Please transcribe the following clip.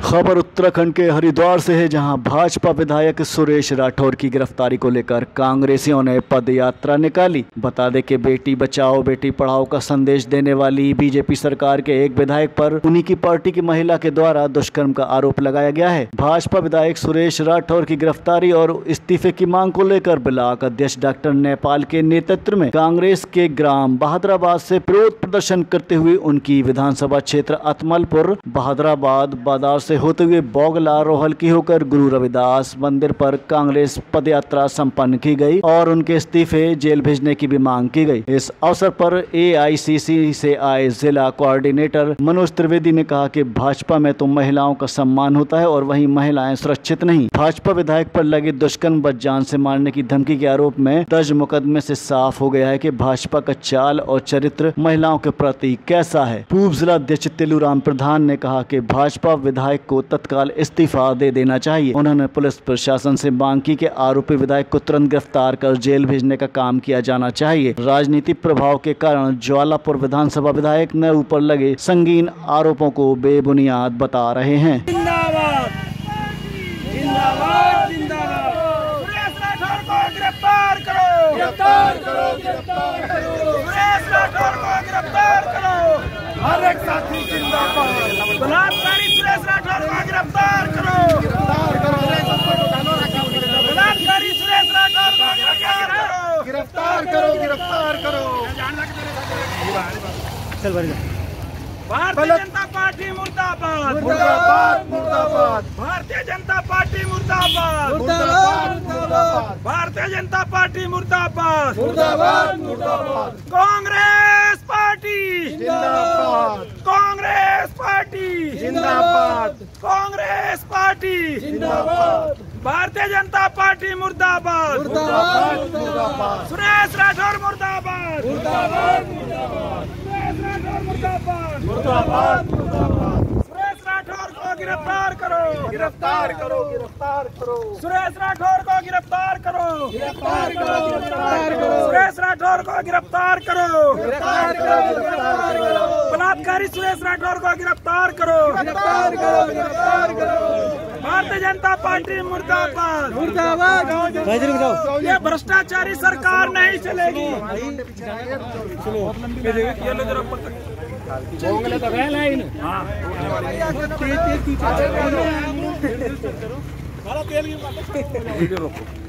खबर उत्तराखंड के हरिद्वार से है, जहां भाजपा विधायक सुरेश राठौर की गिरफ्तारी को लेकर कांग्रेसियों ने पद यात्रा निकाली। बता दें कि बेटी बचाओ बेटी पढ़ाओ का संदेश देने वाली बीजेपी सरकार के एक विधायक पर उन्हीं की पार्टी की महिला के द्वारा दुष्कर्म का आरोप लगाया गया है। भाजपा विधायक सुरेश राठौर की गिरफ्तारी और इस्तीफे की मांग को लेकर ब्लॉक अध्यक्ष डॉक्टर नेपाल के नेतृत्व में कांग्रेस के ग्राम बहादुराबाद से विरोध प्रदर्शन करते हुए उनकी विधानसभा क्षेत्र अतमलपुर बहादुराबाद बाजार से होते हुए बोगला रोहल की होकर गुरु रविदास मंदिर पर कांग्रेस पदयात्रा संपन्न की गई और उनके इस्तीफे जेल भेजने की भी मांग की गई। इस अवसर पर एआईसीसी से आए जिला कोऑर्डिनेटर मनोज त्रिवेदी ने कहा कि भाजपा में तो महिलाओं का सम्मान होता है और वहीं महिलाएं सुरक्षित नहीं। भाजपा विधायक पर लगे दुष्कर्म व जान से मारने की धमकी के आरोप में दर्ज मुकदमे से साफ हो गया है कि भाजपा का चाल और चरित्र महिलाओं के प्रति कैसा है। पूर्व जिला अध्यक्ष तेलूराम प्रधान ने कहा कि भाजपा विधायक को तत्काल इस्तीफा दे देना चाहिए। उन्होंने पुलिस प्रशासन से मांग की कि आरोपी विधायक को तुरंत गिरफ्तार कर जेल भेजने का काम किया जाना चाहिए। राजनीतिक प्रभाव के कारण ज्वालापुर विधानसभा विधायक ने ऊपर लगे संगीन आरोपों को बेबुनियाद बता रहे हैं। जिंदाबाद जिंदाबाद जिंदाबाद सुरेश राठौर को गिरफ्तार करो, गिरफ्तार करो, गिरफ्तार करो, सुरेश राठौर को गिरफ्तार करो। हर एक साथी जिंदाबाद, बलात्कारी सुरेश राठौर को गिरफ्तार करो, गिरफ्तार करो, बलात्कारी सुरेश राठौर को गिरफ्तार करो, गिरफ्तार करो, गिरफ्तार करो। चल बढ़ जा। भारतीय जनता पार्टी मुर्दाबाद, मुर्दाबाद, मुर्दाबाद। भारतीय जनता पार्टी मुर्दाबाद, मुर्दाबाद, मुर्दाबाद। भारतीय जनता पार्टी मुर्दाबाद, मुर्दाबाद, मुर्दाबाद। कांग्रेस पार्टी जिंदाबाद, कांग्रेस पार्टी जिंदाबाद, कांग्रेस पार्टी जिंदाबाद। भारतीय जनता पार्टी मुर्दाबाद, मुर्दाबाद, मुर्दाबाद। सुरेश राठौर मुर्दाबाद, मुर्दाबाद, मुर्दाबाद। सुरेश राठौर मुर्दाबाद, मुर्दाबाद, मुर्दाबाद। सुरेश राठौर को गिरफ्तार करो, गिरफ्तार करो, गिरफ्तार करो। सुरेश राठौर को गिरफ्तार करो, गिरफ्तार करो, गिरफ्तार करो। सुरेश राठौर को गिरफ्तार करो, गिरफ्तार करो, गिरफ्तार करो। बलात्कारी सुरेश राठौर को गिरफ्तार करो, गिरफ्तार करो, गिरफ्तार करो। भारतीय जनता पार्टी मुर्दाबाद, मुर्दाबाद। ये भ्रष्टाचारी सरकार नहीं चलेगी। तो गए लाइन। हाँ तेल